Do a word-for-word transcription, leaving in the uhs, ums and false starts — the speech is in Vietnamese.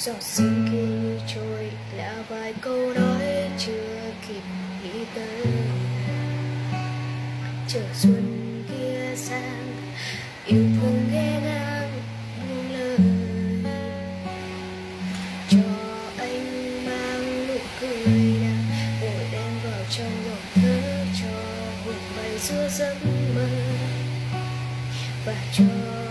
Giọt sương kia như trôi là vài câu nói chưa kịp nghĩ tới. Chờ xuân kia sang yêu thương ghé ngang buông lời, cho anh mang nụ cười nàng vội đem vào trong lòng thơ, cho hồn bay giữa giấc mơ và cho